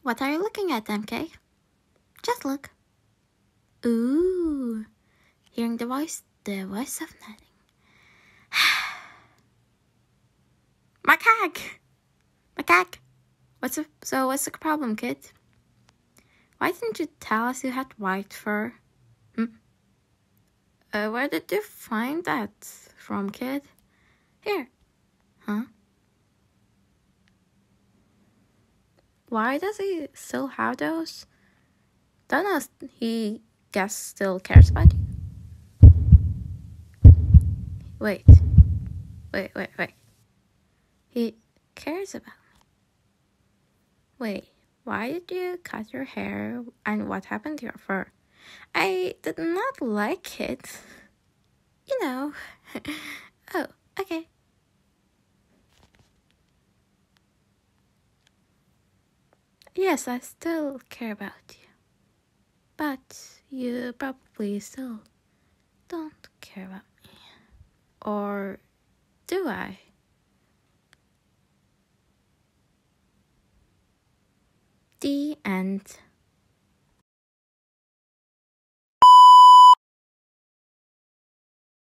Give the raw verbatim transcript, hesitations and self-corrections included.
What are you looking at, M K? Just look. Ooh. Hearing the voice, the voice of nothing. Macaque! Macaque! What's the, so what's the problem, kid? Why didn't you tell us you had white fur? Hmm? Uh, where did you find that from, kid? Here. Huh? Why does he still have those? Don't know, he guess still cares about you? Wait. Wait, wait, wait. He cares about me. Wait, why did you cut your hair and what happened to your fur? I did not like it. You know. Oh, okay. Yes, I still care about you. But you probably still don't care about me. Or do I? The end.